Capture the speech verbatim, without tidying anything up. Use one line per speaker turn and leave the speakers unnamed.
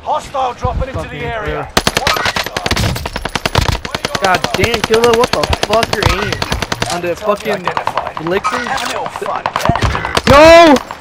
Hostile dropping into the area.
God damn, Killa, what the fuck your aim? On the fucking Blixen?
Have a little fun.
No!